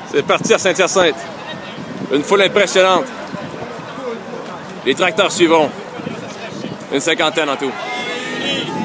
C'est parti à Saint-Hyacinthe. Une foule impressionnante. Les tracteurs suivront. Une cinquantaine en tout.